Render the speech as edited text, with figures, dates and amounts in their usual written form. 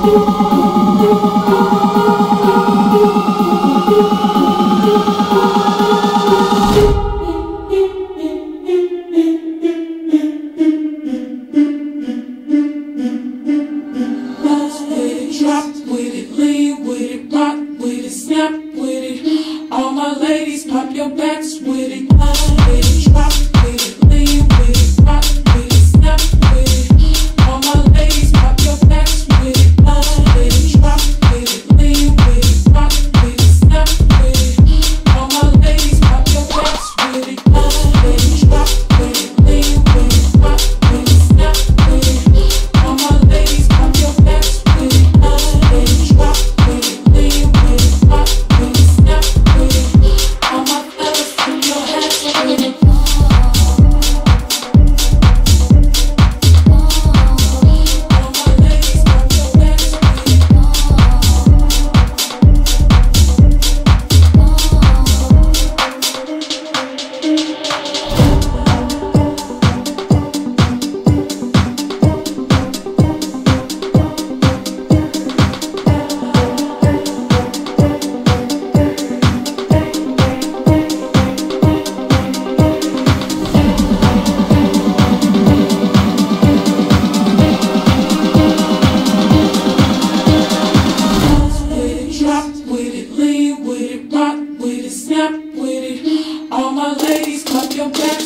Pop your backs with it, drop with it, lean with it, rock with it, snap with it. All my ladies, pop your backs with it, drop with it, lean with it, rock with it, snap with it. All my ladies, pop your backs with it, drop with it, lean with it, rock with it, snap with it. All my ladies, pop your backs with it, drop with it, lean with it, rock with it, snap with it. All my fellas, put your hands with it. All my ladies, pop your backs with it. Drop with it, lean with it, rock with it, snap with it. All my ladies, pop your back.